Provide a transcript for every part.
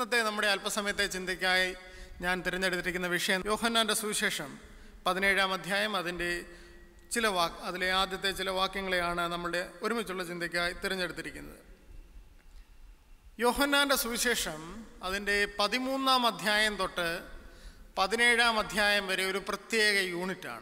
ഇന്നത്തെ നമ്മുടെ അല്പസമയത്തെ ചിന്തയ്ക്കായി ഞാൻ തിരഞ്ഞെടുത്തിരിക്കുന്ന വിഷയം യോഹന്നാൻ്റെ സുവിശേഷം 17-ാം അധ്യായം അതിൻ്റെ അതിലെ ആദ്യത്തെ ചില വാക്യങ്ങളെയാണ് നമ്മുടെ ഒരുമിച്ചുള്ള ചിന്തയ്ക്കായി തിരഞ്ഞെടുത്തിരിക്കുന്നത്. യോഹന്നാൻ്റെ സുവിശേഷം അതിൻ്റെ 13-ാം അധ്യായം തൊട്ട് 17-ാം അധ്യായം വരെ ഒരു പ്രത്യേക യൂണിറ്റാണ്.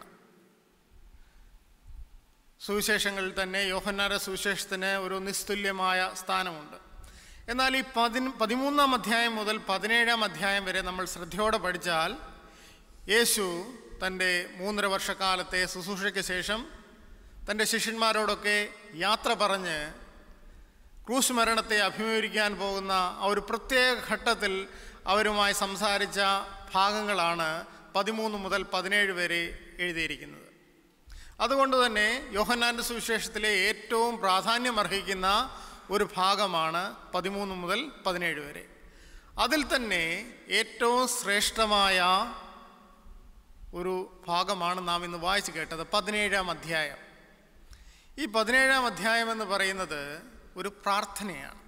സുവിശേഷങ്ങളിൽ തന്നെ യോഹന്നാൻ്റെ സുവിശേഷത്തിന് ഒരു നിസ്തുല്യമായ സ്ഥാനമുണ്ട്. എന്നാൽ ഈ 13-ാം അധ്യായം മുതൽ 17-ാം അധ്യായം വരെ നമ്മൾ ശ്രദ്ധയോടെ പഠിച്ചാൽ യേശു തൻ്റെ 3.5 വർഷക്കാലത്തെ ശുശ്രൂഷയ്ക്ക് ശേഷം തൻ്റെ ശിഷ്യന്മാരോടൊക്കെ യാത്ര പറഞ്ഞ് ക്രൂശ് മരണത്തെ അഭിമുഖീകരിക്കാൻ പോകുന്ന ആ ഒരു പ്രത്യേക ഘട്ടത്തിൽ അവരുമായി സംസാരിച്ച ഭാഗങ്ങളാണ് 13 മുതൽ 17 വരെ എഴുതിയിരിക്കുന്നത്. അതുകൊണ്ട് തന്നെ യോഹന്നാൻ്റെ സുവിശേഷത്തിലെ ഏറ്റവും പ്രാധാന്യമർഹിക്കുന്ന ഒരു ഭാഗമാണ് 13 മുതൽ 17 വരെ. അതിൽ തന്നെ ഏറ്റവും ശ്രേഷ്ഠമായ ഒരു ഭാഗമാണ് നാം ഇന്ന് വായിച്ചു കേട്ടത് 17-ാം അധ്യായം. ഈ 17-ാം അധ്യായം എന്ന് പറയുന്നത് ഒരു പ്രാർത്ഥനയാണ്.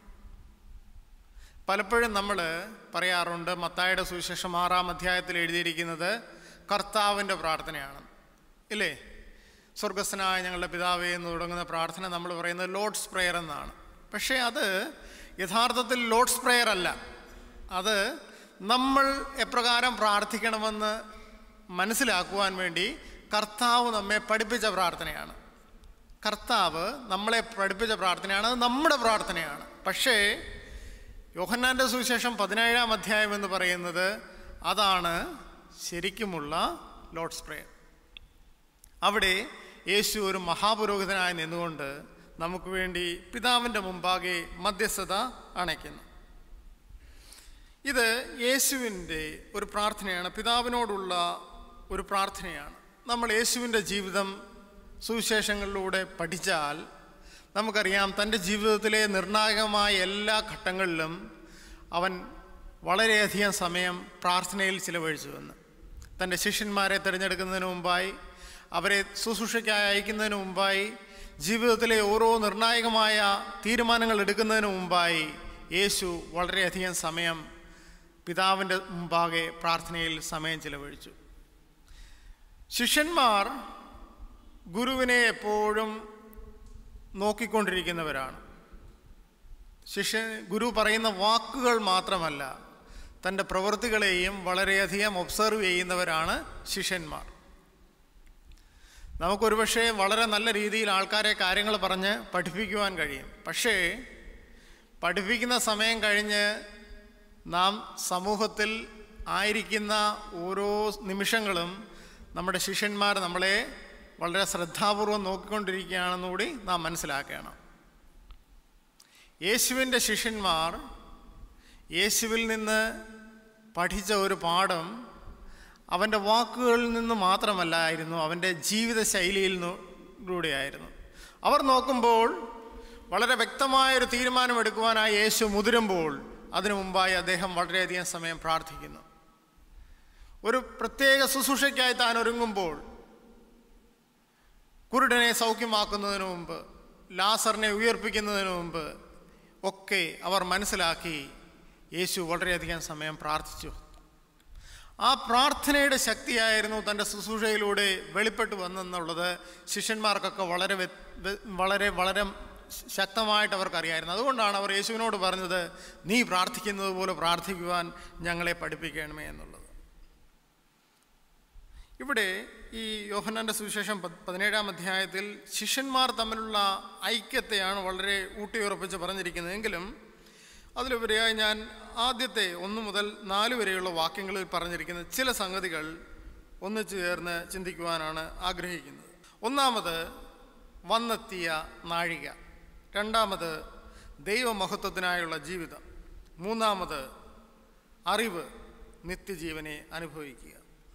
പലപ്പോഴും നമ്മൾ പറയാറുണ്ട് മത്തായിയുടെ സുവിശേഷം 6-ാം അധ്യായത്തിൽ എഴുതിയിരിക്കുന്നത് കർത്താവിൻ്റെ പ്രാർത്ഥനയാണ്, ഇല്ലേ? സ്വർഗസ്ഥനായ ഞങ്ങളുടെ പിതാവേ എന്ന് തുടങ്ങുന്ന പ്രാർത്ഥന നമ്മൾ പറയുന്നത് ലോർഡ്സ് പ്രെയർ എന്നാണ്. പക്ഷേ അത് യഥാർത്ഥത്തിൽ ലോർഡ്സ് പ്രെയർ അല്ല. അത് നമ്മൾ എപ്രകാരം പ്രാർത്ഥിക്കണമെന്ന് മനസ്സിലാക്കുവാൻ വേണ്ടി കർത്താവ് നമ്മെ പഠിപ്പിച്ച പ്രാർത്ഥനയാണ്. കർത്താവ് നമ്മളെ പഠിപ്പിച്ച പ്രാർത്ഥനയാണ്, അത് നമ്മുടെ പ്രാർത്ഥനയാണ്. പക്ഷേ യോഹന്നാൻ്റെ സുവിശേഷം 17-ാം അധ്യായം എന്ന് പറയുന്നത് അതാണ് ശരിക്കുമുള്ള ലോർഡ്സ് പ്രെയർ. അവിടെ യേശു ഒരു മഹാപുരോഹിതനായി നിന്നുകൊണ്ട് നമുക്ക് വേണ്ടി പിതാവിൻ്റെ മുമ്പാകെ മധ്യസ്ഥത അണയ്ക്കുന്നു. ഇത് യേശുവിൻ്റെ ഒരു പ്രാർത്ഥനയാണ്, പിതാവിനോടുള്ള ഒരു പ്രാർത്ഥനയാണ്. നമ്മൾ യേശുവിൻ്റെ ജീവിതം സുവിശേഷങ്ങളിലൂടെ പഠിച്ചാൽ നമുക്കറിയാം തൻ്റെ ജീവിതത്തിലെ നിർണായകമായ എല്ലാ ഘട്ടങ്ങളിലും അവൻ വളരെയധികം സമയം പ്രാർത്ഥനയിൽ ചിലവഴിച്ചുവെന്ന്. തൻ്റെ ശിഷ്യന്മാരെ തിരഞ്ഞെടുക്കുന്നതിന് മുമ്പായി, അവരെ ശുശ്രൂഷയ്ക്കായി അയക്കുന്നതിന് മുമ്പായി, ജീവിതത്തിലെ ഓരോ നിർണായകമായ തീരുമാനങ്ങൾ എടുക്കുന്നതിന് മുമ്പായി യേശു വളരെയധികം സമയം പിതാവിൻ്റെ മുമ്പാകെ പ്രാർത്ഥനയിൽ സമയം ചിലവഴിച്ചു. ശിഷ്യന്മാർ ഗുരുവിനെ എപ്പോഴും നോക്കിക്കൊണ്ടിരിക്കുന്നവരാണ്. ഗുരു പറയുന്ന വാക്കുകൾ മാത്രമല്ല, തൻ്റെ പ്രവൃത്തികളെയും വളരെയധികം ഒബ്സർവ് ചെയ്യുന്നവരാണ് ശിഷ്യന്മാർ. നമുക്കൊരുപക്ഷെ വളരെ നല്ല രീതിയിൽ ആൾക്കാരെ കാര്യങ്ങൾ പറഞ്ഞ് പഠിപ്പിക്കുവാൻ കഴിയും. പക്ഷേ പഠിപ്പിക്കുന്ന സമയം കഴിഞ്ഞ് നാം സമൂഹത്തിൽ ആയിരിക്കുന്ന ഓരോ നിമിഷങ്ങളും നമ്മുടെ ശിഷ്യന്മാർ നമ്മളെ വളരെ ശ്രദ്ധാപൂർവം നോക്കിക്കൊണ്ടിരിക്കുകയാണെന്നുകൂടി നാം മനസ്സിലാക്കണം. യേശുവിൻ്റെ ശിഷ്യന്മാർ യേശുവിൽ നിന്ന് പഠിച്ച ഒരു പാഠം അവൻ്റെ വാക്കുകളിൽ നിന്ന് മാത്രമല്ലായിരുന്നു, അവൻ്റെ ജീവിത ശൈലിയിലൂടെയായിരുന്നു. അവർ നോക്കുമ്പോൾ വളരെ വ്യക്തമായൊരു തീരുമാനമെടുക്കുവാനായി യേശു മുതിരുമ്പോൾ അതിനു മുമ്പായി അദ്ദേഹം വളരെയധികം സമയം പ്രാർത്ഥിക്കുന്നു. ഒരു പ്രത്യേക ശുശ്രൂഷയ്ക്കായി താൻ ഒരുങ്ങുമ്പോൾ, കുരുടനെ സൗഖ്യമാക്കുന്നതിന് മുമ്പ്, ലാസറിനെ ഉയർപ്പിക്കുന്നതിന് മുമ്പ് ഒക്കെ അവർ മനസ്സിലാക്കി യേശു വളരെയധികം സമയം പ്രാർത്ഥിച്ചു. ആ പ്രാർത്ഥനയുടെ ശക്തിയായിരുന്നു തൻ്റെ ശുശ്രൂഷയിലൂടെ വെളിപ്പെട്ടു വന്നെന്നുള്ളത് ശിഷ്യന്മാർക്കൊക്കെ വളരെ ശക്തമായിട്ട് അവർക്കറിയായിരുന്നു. അതുകൊണ്ടാണ് അവർ യേശുവിനോട് പറഞ്ഞത്, നീ പ്രാർത്ഥിക്കുന്നത് പോലെ പ്രാർത്ഥിക്കുവാൻ ഞങ്ങളെ പഠിപ്പിക്കണമേ എന്നുള്ളത്. ഇവിടെ ഈ യോഹന്നാൻ്റെ സുവിശേഷം 17-ാം അധ്യായത്തിൽ ശിഷ്യന്മാർ തമ്മിലുള്ള ഐക്യത്തെയാണ് വളരെ ഊട്ടിയുറപ്പിച്ച് പറഞ്ഞിരിക്കുന്നത്. എങ്കിലും അതിലുപരിയായി ഞാൻ ആദ്യത്തെ 1 മുതൽ 4 വരെയുള്ള വാക്യങ്ങളിൽ പറഞ്ഞിരിക്കുന്ന ചില സംഗതികൾ ഒന്നിച്ചു ചേർന്ന് ചിന്തിക്കുവാനാണ് ആഗ്രഹിക്കുന്നത്. ഒന്നാമത് വന്നെത്തിയ നാഴിക, രണ്ടാമത് ദൈവമഹത്വത്തിനായുള്ള ജീവിതം, മൂന്നാമത് അറിവ്, നിത്യജീവനെ അനുഭവിക്കുക.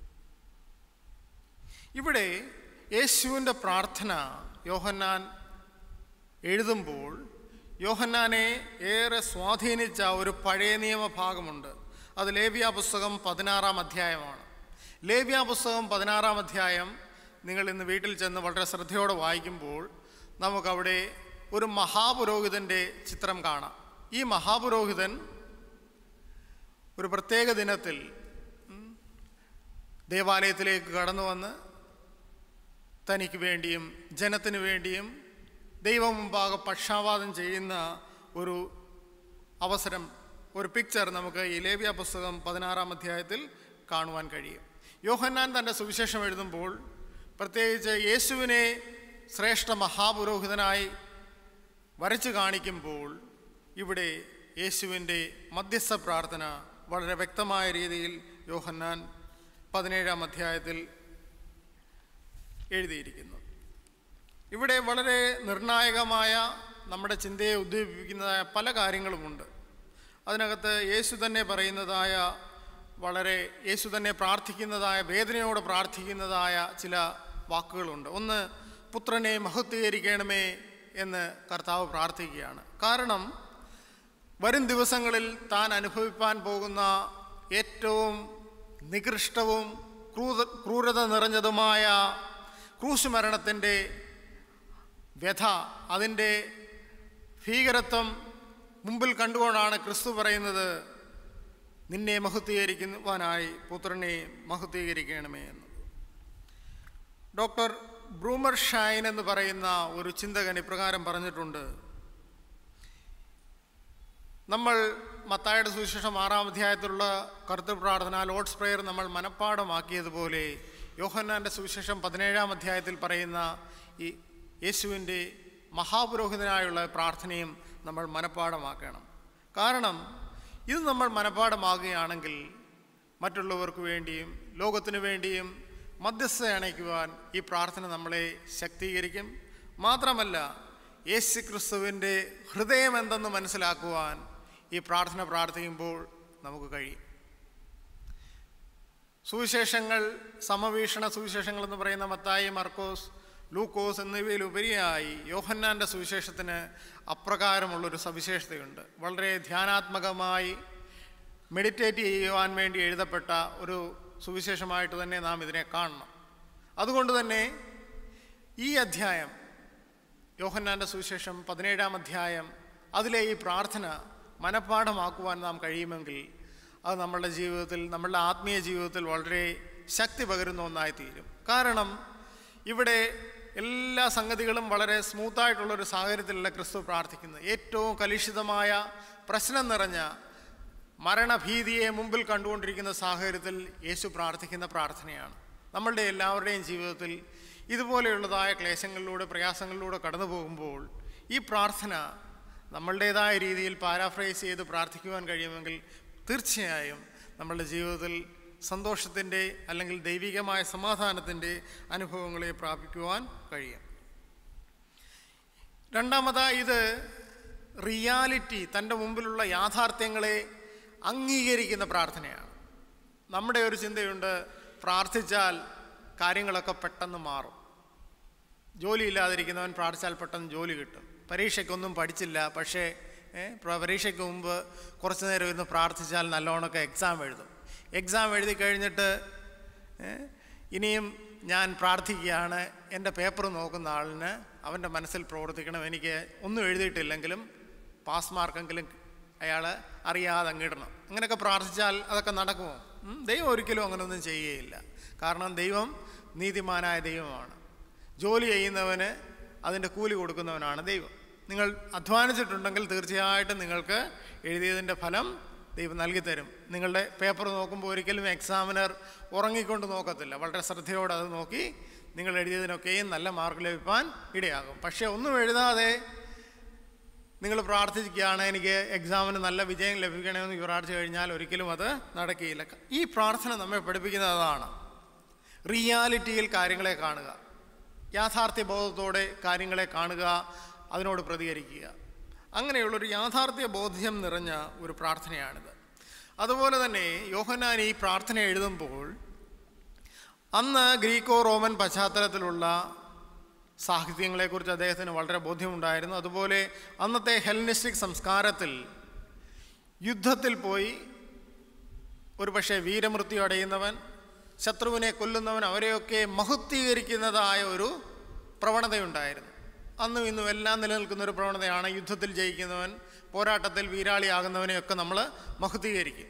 ഇവിടെ യേശുവിൻ്റെ പ്രാർത്ഥന യോഹന്നാൻ എഴുതുമ്പോൾ യോഹന്നാനെ ഏറെ സ്വാധീനിച്ച ഒരു പഴയ നിയമ ഭാഗമുണ്ട്. അത് ലേവ്യ പുസ്തകം 16-ാം അധ്യായമാണ്. ലേവ്യ പുസ്തകം 16-ാം അധ്യായം നിങ്ങൾ ഇന്ന് വീട്ടിൽ ചെന്ന് വളരെ ശ്രദ്ധയോടെ വായിക്കുമ്പോൾ നമുക്കവിടെ ഒരു മഹാപുരോഹിതൻ്റെ ചിത്രം കാണാം. ഈ മഹാപുരോഹിതൻ ഒരു പ്രത്യേക ദിനത്തിൽ ദേവാലയത്തിലേക്ക് കടന്നു വന്ന് തനിക്ക് വേണ്ടിയും ജനത്തിന് വേണ്ടിയും ദൈവം മുമ്പാകെ പക്ഷാപാതം ചെയ്യുന്ന ഒരു അവസരം, ഒരു പിക്ചർ നമുക്ക് ഈ ലേവ്യ പുസ്തകം 16-ാം അധ്യായത്തിൽ കാണുവാൻ കഴിയും. യോഹന്നാൻ തൻ്റെ സുവിശേഷം എഴുതുമ്പോൾ പ്രത്യേകിച്ച് യേശുവിനെ ശ്രേഷ്ഠ മഹാപുരോഹിതനായി വരച്ചു കാണിക്കുമ്പോൾ ഇവിടെ യേശുവിൻ്റെ മധ്യസ്ഥ പ്രാർത്ഥന വളരെ വ്യക്തമായ രീതിയിൽ യോഹന്നാൻ 17-ാം അധ്യായത്തിൽ എഴുതിയിരിക്കുന്നു. ഇവിടെ വളരെ നിർണായകമായ നമ്മുടെ ചിന്തയെ ഉദ്ദീപിപ്പിക്കുന്നതായ പല കാര്യങ്ങളുമുണ്ട്. അതിനകത്ത് യേശു തന്നെ പറയുന്നതായ യേശു തന്നെ പ്രാർത്ഥിക്കുന്നതായ, വേദനയോടെ പ്രാർത്ഥിക്കുന്നതായ ചില വാക്കുകളുണ്ട്. ഒന്ന്, പുത്രനെ മഹത്വീകരിക്കണമേ എന്ന് കർത്താവ് പ്രാർത്ഥിക്കുകയാണ്. കാരണം വരും ദിവസങ്ങളിൽ താൻ അനുഭവിപ്പാൻ പോകുന്ന ഏറ്റവും നികൃഷ്ടവും ക്രൂരത നിറഞ്ഞതുമായ ക്രൂശ് മരണത്തിൻ്റെ വ്യഥ, അതിൻ്റെ ഭീകരത്വം മുമ്പിൽ കണ്ടുകൊണ്ടാണ് ക്രിസ്തു പറയുന്നത്, നിന്നെ മഹത്വീകരിക്കുവാനായി പുത്രനെ മഹത്വീകരിക്കണമേ എന്ന്. ഡോക്ടർ ബ്രൂമർ ഷൈൻ എന്ന് പറയുന്ന ഒരു ചിന്തകൻ ഇപ്രകാരം പറഞ്ഞിട്ടുണ്ട്: നമ്മൾ മത്തായിയുടെ സുവിശേഷം 6-ാം അധ്യായത്തിലുള്ള കർത്തൃ പ്രാർത്ഥന, ലോർഡ്സ് പ്രേയർ നമ്മൾ മനഃപ്പാഠമാക്കിയതുപോലെ യോഹന്നാൻ്റെ സുവിശേഷം 17-ാം അധ്യായത്തിൽ പറയുന്ന ഈ യേശുവിൻ്റെ മഹാപുരോഹിതനായുള്ള പ്രാർത്ഥനയും നമ്മൾ മനഃപ്പാഠമാക്കണം. കാരണം ഇത് നമ്മൾ മനഃപ്പാഠമാകുകയാണെങ്കിൽ മറ്റുള്ളവർക്ക് വേണ്ടിയും ലോകത്തിനു വേണ്ടിയും മധ്യസ്ഥ അണയ്ക്കുവാൻ ഈ പ്രാർത്ഥന നമ്മളെ ശക്തീകരിക്കും. മാത്രമല്ല, യേശു ക്രിസ്തുവിൻ്റെ ഹൃദയം എന്തെന്ന് മനസ്സിലാക്കുവാൻ ഈ പ്രാർത്ഥന പ്രാർത്ഥിക്കുമ്പോൾ നമുക്ക് കഴിയും. സുവിശേഷങ്ങൾ, സമവീക്ഷണ സുവിശേഷങ്ങൾ എന്ന് പറയുന്ന മത്തായി, മർക്കോസ്, ലൂക്കോസ് എന്നിവയിലുപരിയായി യോഹന്നാൻ്റെ സുവിശേഷത്തിന് അപ്രകാരമുള്ളൊരു സവിശേഷതയുണ്ട്. വളരെ ധ്യാനാത്മകമായി മെഡിറ്റേറ്റ് ചെയ്യുവാൻ വേണ്ടി എഴുതപ്പെട്ട ഒരു സുവിശേഷമായിട്ട് തന്നെ നാം ഇതിനെ കാണണം. അതുകൊണ്ട് തന്നെ ഈ അധ്യായം, യോഹന്നാൻ്റെ സുവിശേഷം 17-ാം അധ്യായം, അതിലെ ഈ പ്രാർത്ഥന മനഃപ്പാഠമാക്കുവാൻ നാം കഴിയുമെങ്കിൽ അത് നമ്മളുടെ ജീവിതത്തിൽ, നമ്മളുടെ ആത്മീയ ജീവിതത്തിൽ വളരെ ശക്തി പകരുന്ന ഒന്നായിത്തീരും. കാരണം ഇവിടെ എല്ലാ സംഗതികളും വളരെ സ്മൂത്തായിട്ടുള്ളൊരു സാഹചര്യത്തിലല്ല ക്രിസ്തു പ്രാർത്ഥിക്കുന്നത്. ഏറ്റവും കലുഷിതമായ, പ്രശ്നം നിറഞ്ഞ മരണഭീതിയെ മുമ്പിൽ കണ്ടുകൊണ്ടിരിക്കുന്ന സാഹചര്യത്തിൽ യേശു പ്രാർത്ഥിക്കുന്ന പ്രാർത്ഥനയാണ്. നമ്മളുടെ എല്ലാവരുടെയും ജീവിതത്തിൽ ഇതുപോലെയുള്ളതായ ക്ലേശങ്ങളിലൂടെ, പ്രയാസങ്ങളിലൂടെ കടന്നു പോകുമ്പോൾ ഈ പ്രാർത്ഥന നമ്മളുടേതായ രീതിയിൽ പാരാഫ്രൈസ് ചെയ്ത് പ്രാർത്ഥിക്കുവാൻ കഴിയുമെങ്കിൽ തീർച്ചയായും നമ്മളുടെ ജീവിതത്തിൽ സന്തോഷത്തിൻ്റെ അല്ലെങ്കിൽ ദൈവികമായ സമാധാനത്തിൻ്റെ അനുഭവങ്ങളെ പ്രാപിക്കുവാൻ കഴിയും. രണ്ടാമതായി, ഇത് റിയാലിറ്റി, തൻ്റെ മുമ്പിലുള്ള യാഥാർത്ഥ്യങ്ങളെ അംഗീകരിക്കുന്ന പ്രാർത്ഥനയാണ്. നമ്മുടെ ഒരു ചിന്തയുണ്ട്, പ്രാർത്ഥിച്ചാൽ കാര്യങ്ങളൊക്കെ പെട്ടെന്ന് മാറും. ജോലിയില്ലാതിരിക്കുന്നവൻ പ്രാർത്ഥിച്ചാൽ പെട്ടെന്ന് ജോലി കിട്ടും. പരീക്ഷയ്ക്കൊന്നും പഠിച്ചില്ല, പക്ഷേ പരീക്ഷയ്ക്ക് മുമ്പ് കുറച്ച് നേരം ഇരുന്ന് പ്രാർത്ഥിച്ചാൽ നല്ലോണമൊക്കെ എക്സാം എഴുതും. എക്സാം എഴുതി കഴിഞ്ഞിട്ട് ഇനിയും ഞാൻ പ്രാർത്ഥിക്കുകയാണ്, എൻ്റെ പേപ്പർ നോക്കുന്ന ആളിന് അവൻ്റെ മനസ്സിൽ പ്രവർത്തിക്കണം, എനിക്ക് ഒന്നും എഴുതിയിട്ടില്ലെങ്കിലും പാസ് മാർക്കെങ്കിലും അയാൾ അറിയാതെ അങ്ങിടണം. അങ്ങനെയൊക്കെ പ്രാർത്ഥിച്ചാൽ അതൊക്കെ നടക്കുമോ? ദൈവം ഒരിക്കലും അങ്ങനെയൊന്നും ചെയ്യുകയില്ല. കാരണം ദൈവം നീതിമാനായ ദൈവമാണ്. ജോലി ചെയ്യുന്നവന് അതിൻ്റെ കൂലി കൊടുക്കുന്നവനാണ് ദൈവം. നിങ്ങൾ അധ്വാനിച്ചിട്ടുണ്ടെങ്കിൽ തീർച്ചയായിട്ടും നിങ്ങൾക്ക് എഴുതിയതിൻ്റെ ഫലം ദൈവം നൽകിത്തരും. നിങ്ങളുടെ പേപ്പർ നോക്കുമ്പോൾ ഒരിക്കലും എക്സാമിനർ ഉറങ്ങിക്കൊണ്ട് നോക്കത്തില്ല. വളരെ ശ്രദ്ധയോടെ അത് നോക്കി നിങ്ങൾ എഴുതിയതിനൊക്കെയും നല്ല മാർക്ക് ലഭിക്കാൻ ഇടയാകും. പക്ഷേ ഒന്നും എഴുതാതെ നിങ്ങൾ പ്രാർത്ഥിക്കുകയാണ്, എനിക്ക് എക്സാമിന് നല്ല വിജയം ലഭിക്കണമെന്ന് പ്രാർത്ഥിച്ചു കഴിഞ്ഞാൽ ഒരിക്കലും അത് നടക്കുകയില്ല. ഈ പ്രാർത്ഥന നമ്മെ പഠിപ്പിക്കുന്നത് അതാണ്. റിയാലിറ്റിയിൽ കാര്യങ്ങളെ കാണുക, യാഥാർത്ഥ്യ ബോധത്തോടെ കാര്യങ്ങളെ കാണുക, അതിനോട് പ്രതികരിക്കുക. അങ്ങനെയുള്ളൊരു യാഥാർത്ഥ്യ ബോധ്യം നിറഞ്ഞ ഒരു പ്രാർത്ഥനയാണിത്. അതുപോലെ തന്നെ യോഹന്നാൻ ഈ പ്രാർത്ഥന എഴുതുമ്പോൾ അന്ന് ഗ്രീക്കോ റോമൻ പശ്ചാത്തലത്തിലുള്ള സാഹിത്യങ്ങളെക്കുറിച്ച് അദ്ദേഹത്തിന് വളരെ ബോധ്യമുണ്ടായിരുന്നു. അതുപോലെ അന്നത്തെ ഹെല്ലനിസ്റ്റിക് സംസ്കാരത്തിൽ യുദ്ധത്തിൽ പോയി ഒരു പക്ഷേ വീരമൃത്യു അടയുന്നവൻ, ശത്രുവിനെ കൊല്ലുന്നവൻ, അവരെയൊക്കെ മഹത്വീകരിക്കുന്നതായ ഒരു പ്രവണതയുണ്ടായിരുന്നു. അന്നും ഇന്നും എല്ലാം നിലനിൽക്കുന്നൊരു പ്രവണതയാണ്. യുദ്ധത്തിൽ ജയിക്കുന്നവൻ, പോരാട്ടത്തിൽ വീരാളിയാകുന്നവനെയൊക്കെ നമ്മൾ മഹത്വീകരിക്കും.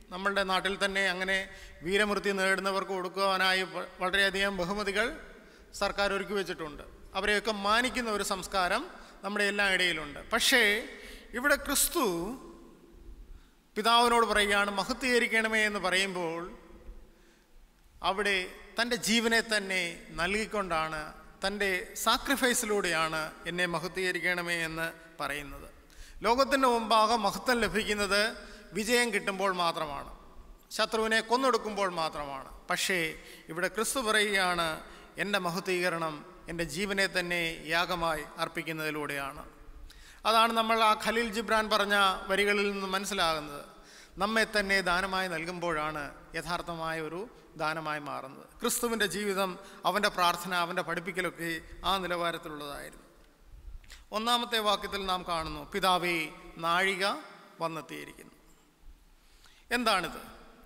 നമ്മളുടെ നാട്ടിൽ തന്നെ അങ്ങനെ വീരമൃത്യു നേടുന്നവർക്ക് കൊടുക്കുവാനായി വളരെയധികം ബഹുമതികൾ സർക്കാർ ഒരുക്കി വെച്ചിട്ടുണ്ട്. അവരെയൊക്കെ മാനിക്കുന്ന ഒരു സംസ്കാരം നമ്മുടെ എല്ലാ ഇടയിലുണ്ട്. പക്ഷേ ഇവിടെ ക്രിസ്തു പിതാവിനോട് പറയുകയാണ്, മഹത്വീകരിക്കണമേ എന്ന് പറയുമ്പോൾ അവിടെ തൻ്റെ ജീവനെ തന്നെ നൽകിക്കൊണ്ടാണ്, തൻ്റെ സാക്രിഫൈസിലൂടെയാണ് എന്നെ മഹത്വീകരിക്കണമേ എന്ന് പറയുന്നത്. ലോകത്തിൻ്റെ മുമ്പാകെ മഹത്വം ലഭിക്കുന്നത് വിജയം കിട്ടുമ്പോൾ മാത്രമാണ്, ശത്രുവിനെ കൊന്നൊടുക്കുമ്പോൾ മാത്രമാണ്. പക്ഷേ ഇവിടെ ക്രിസ്തു പറയുകയാണ്, എൻ്റെ മഹത്വീകരണം എൻ്റെ ജീവനെ തന്നെ യാഗമായി അർപ്പിക്കുന്നതിലൂടെയാണ്. അതാണ് നമ്മൾ ആ ഖലീൽ ജിബ്രാൻ പറഞ്ഞ വരികളിൽ നിന്ന് മനസ്സിലാകുന്നത്. നമ്മെ തന്നെ ദാനമായി നൽകുമ്പോഴാണ് യഥാർത്ഥമായ ഒരു ദാനമായി മാറുന്നത്. ക്രിസ്തുവിൻ്റെ ജീവിതം, അവൻ്റെ പ്രാർത്ഥന, അവൻ്റെ പഠിപ്പിക്കലൊക്കെ ആ നിലവാരത്തിലുള്ളതായിരുന്നു. 1-ാമത്തെ വാക്യത്തിൽ നാം കാണുന്നു, പിതാവേ, നാഴിക വന്നെത്തിയിരിക്കുന്നു. എന്താണിത്?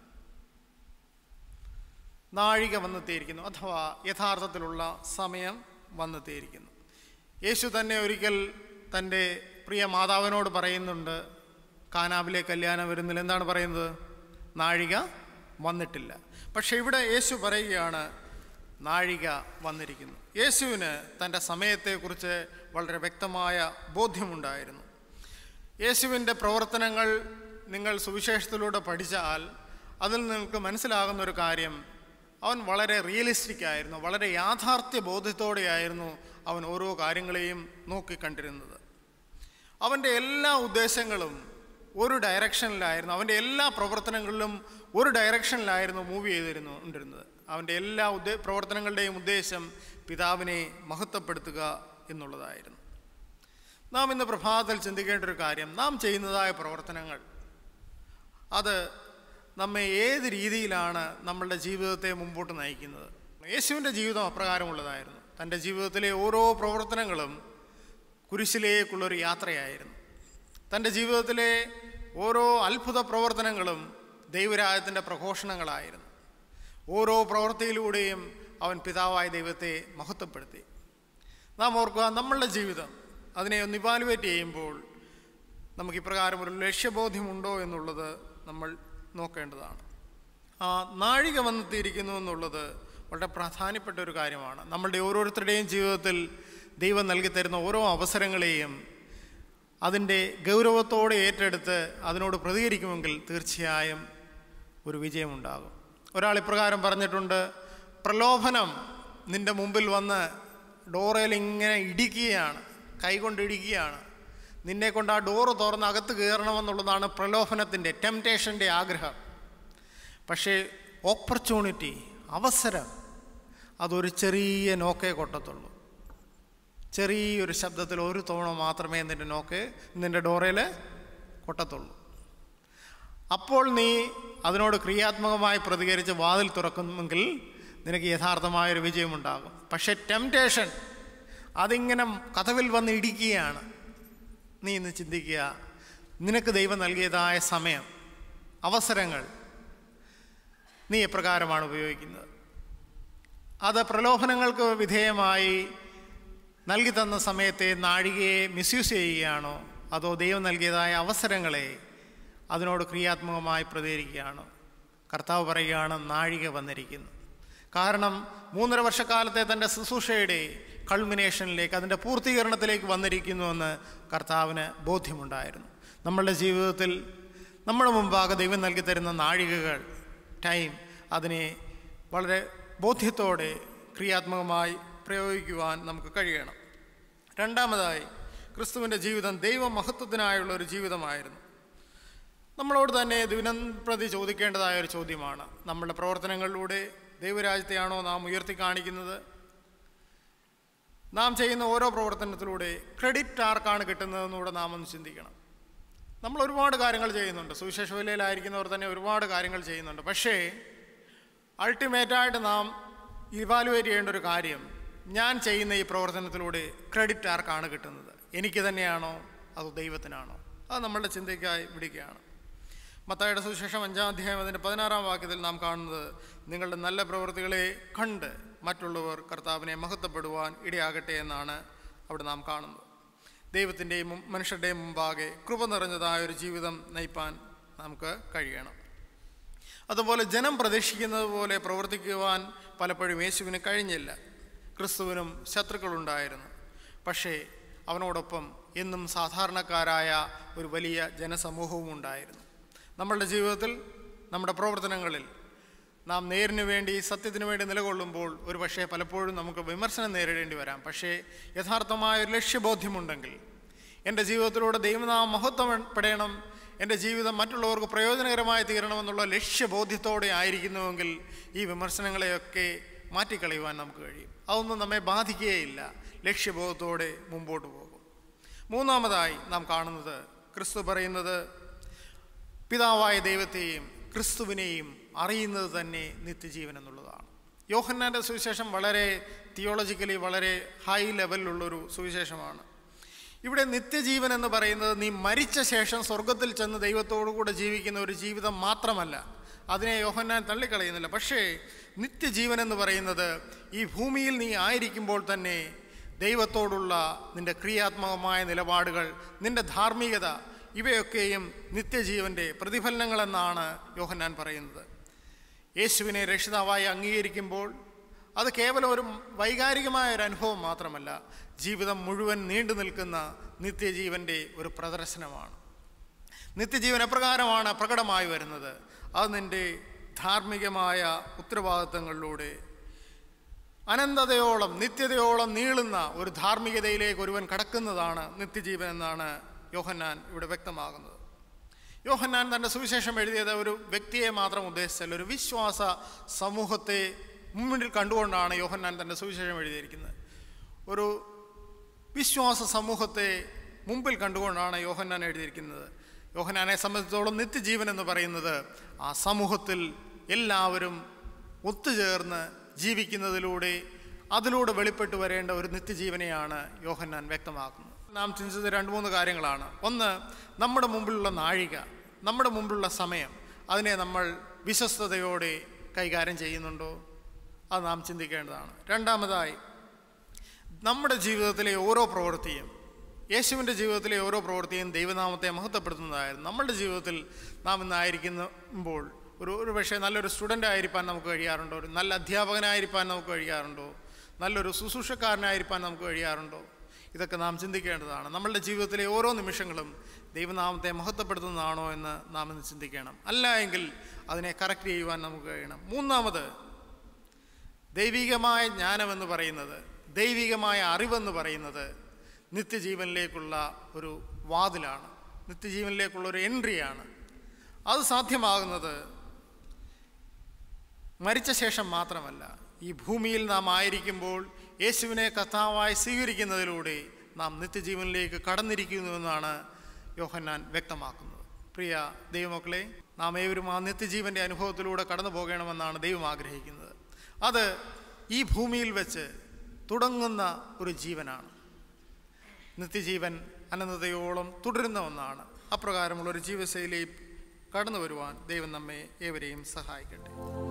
നാഴിക വന്നെത്തിയിരിക്കുന്നു, അഥവാ യഥാർത്ഥത്തിലുള്ള സമയം വന്നെത്തിയിരിക്കുന്നു. യേശു തന്നെ ഒരിക്കൽ തൻ്റെ പ്രിയ മാതാവിനോട് പറയുന്നുണ്ട്, കാനാവിലെ കല്യാണ വിരുന്നിൽ എന്താണ് പറയുന്നത്? നാഴിക വന്നിട്ടില്ല. പക്ഷെ ഇവിടെ യേശു പറയുകയാണ്, നാഴിക വന്നിരിക്കുന്നു. യേശുവിന് തൻ്റെ സമയത്തെക്കുറിച്ച് വളരെ വ്യക്തമായ ബോധ്യമുണ്ടായിരുന്നു. യേശുവിൻ്റെ പ്രവർത്തനങ്ങൾ നിങ്ങൾ സുവിശേഷത്തിലൂടെ പഠിച്ചാൽ അതിൽ നിങ്ങൾക്ക് മനസ്സിലാകുന്നൊരു കാര്യം, അവൻ വളരെ റിയലിസ്റ്റിക് ആയിരുന്നു, വളരെ യാഥാർത്ഥ്യ ബോധ്യത്തോടെയായിരുന്നു അവൻ ഓരോ കാര്യങ്ങളെയും നോക്കിക്കണ്ടിരുന്നത്. അവൻ്റെ എല്ലാ ഉദ്ദേശങ്ങളും ഒരു ഡയറക്ഷനിലായിരുന്നു, അവൻ്റെ എല്ലാ പ്രവർത്തനങ്ങളിലും ഒരു ഡയറക്ഷനിലായിരുന്നു മൂവ് ചെയ്തിരുന്നുകൊണ്ടിരുന്നത്. അവൻ്റെ എല്ലാ പ്രവർത്തനങ്ങളുടെയും ഉദ്ദേശം പിതാവിനെ മഹത്വപ്പെടുത്തുക എന്നുള്ളതായിരുന്നു. നാം ഇന്ന് പ്രഭാതത്തിൽ ചിന്തിക്കേണ്ട ഒരു കാര്യം, നാം ചെയ്യുന്നതായ പ്രവർത്തനങ്ങൾ അത് നമ്മെ ഏത് രീതിയിലാണ് നമ്മളുടെ ജീവിതത്തെ മുമ്പോട്ട് നയിക്കുന്നത്? യേശുവിൻ്റെ ജീവിതം അപ്രകാരമുള്ളതായിരുന്നു. തൻ്റെ ജീവിതത്തിലെ ഓരോ പ്രവർത്തനങ്ങളും കുരിശിലേക്കുള്ളൊരു യാത്രയായിരുന്നു. തൻ്റെ ജീവിതത്തിലെ ഓരോ അത്ഭുത പ്രവർത്തനങ്ങളും ദൈവരാജ്യത്തിൻ്റെ പ്രഘോഷണങ്ങളായിരുന്നു. ഓരോ പ്രവൃത്തിയിലൂടെയും അവൻ പിതാവായ ദൈവത്തെ മഹത്വപ്പെടുത്തി. നാം ഓർക്കുക, നമ്മളുടെ ജീവിതം അതിനെ ഒന്ന് ഇവാലുവേറ്റ് ചെയ്യുമ്പോൾ നമുക്ക് ഇപ്രകാരം ഒരു ലക്ഷ്യബോധ്യമുണ്ടോ എന്നുള്ളത് നമ്മൾ നോക്കേണ്ടതാണ്. ആ നാഴിക വന്നെത്തിയിരിക്കുന്നു എന്നുള്ളത് വളരെ പ്രധാനപ്പെട്ട ഒരു കാര്യമാണ്. നമ്മളുടെ ഓരോരുത്തരുടെയും ജീവിതത്തിൽ ദൈവം നൽകി തരുന്ന ഓരോ അവസരങ്ങളെയും അതിൻ്റെ ഗൗരവത്തോടെ ഏറ്റെടുത്ത് അതിനോട് പ്രതികരിക്കുമെങ്കിൽ തീർച്ചയായും ഒരു വിജയമുണ്ടാകും. ഒരാൾ ഇപ്രകാരം പറഞ്ഞിട്ടുണ്ട്, പ്രലോഭനം നിൻ്റെ മുമ്പിൽ വന്ന് ഡോറയിൽ ഇങ്ങനെ ഇടിക്കുകയാണ്, കൈകൊണ്ട് ഇടിക്കുകയാണ്. നിന്നെ കൊണ്ട് ആ ഡോറ് തുറന്ന് അകത്ത് കയറണമെന്നുള്ളതാണ് പ്രലോഭനത്തിൻ്റെ, ടെംപ്റ്റേഷൻ്റെ ആഗ്രഹം. പക്ഷേ ഓപ്പർച്യൂണിറ്റി, അവസരം, അതൊരു ചെറിയ നോക്കേ കൊട്ടത്തുള്ളൂ. ചെറിയൊരു ശബ്ദത്തിൽ ഒരു തവണ മാത്രമേ നിൻ്റെ ഡോറയിൽ കൊട്ടത്തുള്ളൂ. അപ്പോൾ നീ അതിനോട് ക്രിയാത്മകമായി പ്രതികരിച്ച് വാതിൽ തുറക്കുമെങ്കിൽ നിനക്ക് യഥാർത്ഥമായൊരു വിജയമുണ്ടാകും. പക്ഷേ ടെംപ്റ്റേഷൻ അതിങ്ങനെ കതവിൽ വന്ന് ഇടിക്കുകയാണ്. നീ ഇന്ന് ചിന്തിക്കുക, നിനക്ക് ദൈവം നൽകിയതായ സമയം, അവസരങ്ങൾ നീ എപ്രകാരമാണ് ഉപയോഗിക്കുന്നത്? അത് പ്രലോഭനങ്ങൾക്ക് വിധേയമായി നൽകി തന്ന സമയത്തെ നാഴികയെ മിസ്യൂസ് ചെയ്യുകയാണോ, അതോ ദൈവം നൽകിയതായ അവസരങ്ങളെ അതിനോട് ക്രിയാത്മകമായി പ്രതികരിക്കുകയാണോ? കർത്താവ് പറയുകയാണ്, നാഴിക വന്നിരിക്കുന്നു. കാരണം 3.5 വർഷക്കാലത്തെ തൻ്റെ ശുശ്രൂഷയുടെ കൾമിനേഷനിലേക്ക്, അതിൻ്റെ പൂർത്തീകരണത്തിലേക്ക് വന്നിരിക്കുന്നുവെന്ന് കർത്താവിന് ബോധ്യമുണ്ടായിരുന്നു. നമ്മളുടെ ജീവിതത്തിൽ നമ്മുടെ മുമ്പാകെ ദൈവം നൽകി തരുന്ന നാഴികകൾ, ടൈം, അതിനെ വളരെ ബോധ്യത്തോടെ ക്രിയാത്മകമായി പ്രയോഗിക്കുവാൻ നമുക്ക് കഴിയണം. രണ്ടാമതായി, ക്രിസ്തുവിൻ്റെ ജീവിതം ദൈവമഹത്വത്തിനായുള്ള ഒരു ജീവിതമായിരുന്നു. നമ്മളോട് തന്നെ ദിനം പ്രതി ചോദിക്കേണ്ടതായ ഒരു ചോദ്യമാണ്, നമ്മളുടെ പ്രവർത്തനങ്ങളിലൂടെ ദൈവരാജ്യത്തെയാണോ നാം ഉയർത്തി കാണിക്കുന്നത്? നാം ചെയ്യുന്ന ഓരോ പ്രവർത്തനത്തിലൂടെ ക്രെഡിറ്റ് ആർക്കാണ് കിട്ടുന്നതെന്നുകൂടെ നാം ഒന്ന് ചിന്തിക്കണം. നമ്മൾ ഒരുപാട് കാര്യങ്ങൾ ചെയ്യുന്നുണ്ട്, സുവിശേഷ വേലയിലായിരിക്കുന്നവർ തന്നെ ഒരുപാട് കാര്യങ്ങൾ ചെയ്യുന്നുണ്ട്. പക്ഷേ അൾട്ടിമേറ്റായിട്ട് നാം ഇവാലുവേറ്റ് ചെയ്യേണ്ട ഒരു കാര്യം, ഞാൻ ചെയ്യുന്ന ഈ പ്രവർത്തനത്തിലൂടെ ക്രെഡിറ്റ് ആർക്കാണ് കിട്ടുന്നത്? എനിക്ക് തന്നെയാണോ അതോ ദൈവത്തിനാണോ? അത് നമ്മളുടെ ചിന്തയ്ക്കായി വിടുകയാണ്. മത്തായിയുടെ സുവിശേഷം 5-ാം അധ്യായം അതിൻ്റെ 16-ാം വാക്യത്തിൽ നാം കാണുന്നത്, നിങ്ങളുടെ നല്ല പ്രവൃത്തികളെ കണ്ട് മറ്റുള്ളവർ കർത്താവിനെ മഹത്വപ്പെടുവാൻ ഇടയാകട്ടെ എന്നാണ് അവിടെ നാം കാണുന്നത്. ദൈവത്തിൻ്റെയും മനുഷ്യരുടെയും മുമ്പാകെ കൃപ നിറഞ്ഞതായൊരു ജീവിതം നയിപ്പാൻ നമുക്ക് കഴിയണം. അതുപോലെ ജനം പ്രതീക്ഷിക്കുന്നത് പോലെ പ്രവർത്തിക്കുവാൻ പലപ്പോഴും യേശുവിന് കഴിഞ്ഞില്ല. ക്രിസ്തുവിനും ശത്രുക്കളുണ്ടായിരുന്നു. പക്ഷേ അവനോടൊപ്പം എന്നും സാധാരണക്കാരായ ഒരു വലിയ ജനസമൂഹവും ഉണ്ടായിരുന്നു. നമ്മളുടെ ജീവിതത്തിൽ, നമ്മുടെ പ്രവർത്തനങ്ങളിൽ നാം നേരിനു വേണ്ടി, സത്യത്തിനു വേണ്ടി നിലകൊള്ളുമ്പോൾ ഒരു പക്ഷേ പലപ്പോഴും നമുക്ക് വിമർശനം നേരിടേണ്ടി വരാം. പക്ഷേ യഥാർത്ഥമായൊരു ലക്ഷ്യബോധ്യമുണ്ടെങ്കിൽ, എൻ്റെ ജീവിതത്തിലൂടെ ദൈവനാമം മഹത്വപ്പെടണം, എൻ്റെ ജീവിതം മറ്റുള്ളവർക്ക് പ്രയോജനകരമായി തീരണമെന്നുള്ള ലക്ഷ്യബോധ്യത്തോടെ ആയിരിക്കുന്നുവെങ്കിൽ ഈ വിമർശനങ്ങളെയൊക്കെ മാറ്റിക്കളയുവാൻ നമുക്ക് കഴിയും. അതൊന്നും നമ്മെ ബാധിക്കുകയില്ല. ലക്ഷ്യബോധത്തോടെ മുമ്പോട്ട് പോകും. മൂന്നാമതായി നാം കാണുന്നത്, ക്രിസ്തു പറയുന്നത് പിതാവായ ദൈവത്തെയും ക്രിസ്തുവിനെയും അറിയുന്നത് തന്നെ നിത്യജീവൻ എന്നുള്ളതാണ്. യോഹന്നാൻ്റെ സുവിശേഷം വളരെ തിയോളജിക്കലി വളരെ ഹൈ ലെവലിലുള്ളൊരു സുവിശേഷമാണ്. ഇവിടെ നിത്യജീവൻ എന്ന് പറയുന്നത് നീ മരിച്ച ശേഷം സ്വർഗത്തിൽ ചെന്ന് ദൈവത്തോടു കൂടെ ജീവിക്കുന്ന ഒരു ജീവിതം മാത്രമല്ല. അതിനെ യോഹന്നാൻ തള്ളിക്കളയുന്നില്ല. പക്ഷേ നിത്യജീവൻ എന്ന് പറയുന്നത് ഈ ഭൂമിയിൽ നീ ആയിരിക്കുമ്പോൾ തന്നെ ദൈവത്തോടുള്ള നിൻ്റെ ക്രിയാത്മകമായ നിലപാടുകൾ, നിൻ്റെ ധാർമ്മികത, ഇവയൊക്കെയും നിത്യജീവൻ്റെ പ്രതിഫലനങ്ങളെന്നാണ് യോഹന്നാൻ പറയുന്നത്. യേശുവിനെ രക്ഷിതാവായി അംഗീകരിക്കുമ്പോൾ അത് കേവലം ഒരു വൈകാരികമായ ഒരു അനുഭവം മാത്രമല്ല, ജീവിതം മുഴുവൻ നീണ്ടു നിൽക്കുന്ന നിത്യജീവൻ്റെ ഒരു പ്രദർശനമാണ്. നിത്യജീവൻ എപ്രകാരമാണ് പ്രകടമായി വരുന്നത്? അത് നിൻ്റെ ധാർമ്മികമായ ഉത്തരവാദിത്തങ്ങളിലൂടെ അനന്തതയോളം, നിത്യതയോളം നീളുന്ന ഒരു ധാർമ്മികതയിലേക്ക് ഒരുവൻ കടക്കുന്നതാണ് നിത്യജീവൻ എന്നാണ് യോഹന്നാൻ ഇവിടെ വ്യക്തമാകുന്നത്. യോഹന്നാൻ തൻ്റെ സുവിശേഷം എഴുതിയത് ഒരു വ്യക്തിയെ മാത്രം ഉദ്ദേശിച്ചല്ല, ഒരു വിശ്വാസ സമൂഹത്തെ മുന്നിൽ കണ്ടുകൊണ്ടാണ് യോഹന്നാൻ തൻ്റെ സുവിശേഷം എഴുതിയിരിക്കുന്നത്. ഒരു വിശ്വാസ സമൂഹത്തെ മുമ്പിൽ കണ്ടുകൊണ്ടാണ് യോഹന്നാൻ എഴുതിയിരിക്കുന്നത്. യോഹന്നാനെ സംബന്ധിച്ചിടത്തോളം നിത്യജീവൻ എന്ന് പറയുന്നത് ആ സമൂഹത്തിൽ എല്ലാവരും ഒത്തുചേർന്ന് ജീവിക്കുന്നതിലൂടെ, അതിലൂടെ വെളിപ്പെട്ട് വരേണ്ട ഒരു നിത്യജീവനെയാണ് യോഹന്നാൻ വ്യക്തമാക്കുന്നത്. നാം ചിന്തിച്ചത് 2-3 കാര്യങ്ങളാണ്. ഒന്ന്, നമ്മുടെ മുമ്പിലുള്ള നാഴിക, നമ്മുടെ മുമ്പിലുള്ള സമയം, അതിനെ നമ്മൾ വിശ്വസ്തയോടെ കൈകാര്യം ചെയ്യുന്നുണ്ടോ? അത് നാം ചിന്തിക്കേണ്ടതാണ്. രണ്ടാമതായി, നമ്മുടെ ജീവിതത്തിലെ ഓരോ പ്രവൃത്തിയും, യേശുവിൻ്റെ ജീവിതത്തിലെ ഓരോ പ്രവൃത്തിയും ദൈവനാമത്തെ മഹത്വപ്പെടുത്തുന്നതായിരുന്നു. നമ്മളുടെ ജീവിതത്തിൽ നാം ഇന്നായിരിക്കുമ്പോൾ ഒരു പക്ഷേ നല്ലൊരു സ്റ്റുഡൻ്റ് ആയിരിക്കാൻ നമുക്ക് കഴിയാറുണ്ടോ? ഒരു നല്ല അധ്യാപകനായിരിക്കാൻ നമുക്ക് കഴിയാറുണ്ടോ? നല്ലൊരു ശുശ്രൂഷക്കാരനായിരിക്കാൻ നമുക്ക് കഴിയാറുണ്ടോ? ഇതൊക്കെ നാം ചിന്തിക്കേണ്ടതാണ്. നമ്മളുടെ ജീവിതത്തിലെ ഓരോ നിമിഷങ്ങളും ദൈവനാമത്തെ മഹത്വപ്പെടുത്തുന്നതാണോ എന്ന് നാം ഇന്ന് ചിന്തിക്കണം. അല്ല എങ്കിൽ അതിനെ കറക്റ്റ് ചെയ്യുവാൻ നമുക്ക് കഴിയണം. മൂന്നാമത്, ദൈവികമായ ജ്ഞാനമെന്ന് പറയുന്നത്, ദൈവികമായ അറിവെന്ന് പറയുന്നത് നിത്യജീവനിലേക്കുള്ള ഒരു വാതിലാണ്, നിത്യജീവനിലേക്കുള്ളൊരു എൻട്രിയാണ്. അത് സാധ്യമാകുന്നത് മരിച്ച ശേഷം മാത്രമല്ല, ഈ ഭൂമിയിൽ നാം ആയിരിക്കുമ്പോൾ യേശുവിനെ കർത്താവായി സ്വീകരിക്കുന്നതിലൂടെ നാം നിത്യജീവനിലേക്ക് കടന്നിരിക്കുന്നുവെന്നാണ് യോഹന്നാൻ വ്യക്തമാക്കുന്നത്. പ്രിയ ദൈവമക്കളെ, നാം ഏവരും ആ നിത്യജീവൻ്റെ അനുഭവത്തിലൂടെ കടന്നു പോകണമെന്നാണ് ദൈവം ആഗ്രഹിക്കുന്നത്. അത് ഈ ഭൂമിയിൽ വെച്ച് തുടങ്ങുന്ന ഒരു ജീവനാണ്. നിത്യജീവൻ അനന്തതയോളം തുടരുന്ന ഒന്നാണ്. അപ്രകാരമുള്ളൊരു ജീവിതശൈലി കടന്നു വരുവാൻ ദൈവം നമ്മെ ഏവരെയും സഹായിക്കട്ടെ.